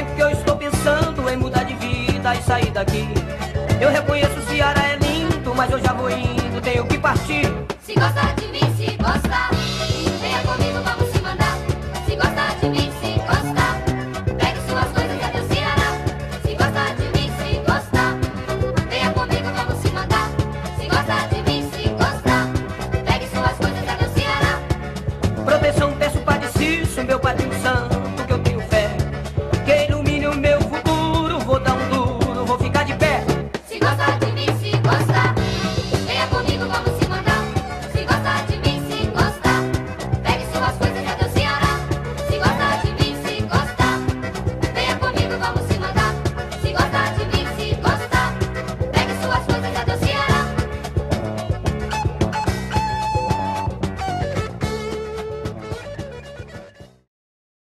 tempo que eu estou pensando em mudar de vida e sair daqui. Eu reconheço o Ceará é lindo, mas eu já vou indo, tenho que partir. Se gosta de mim, se gosta, venha comigo, vamos.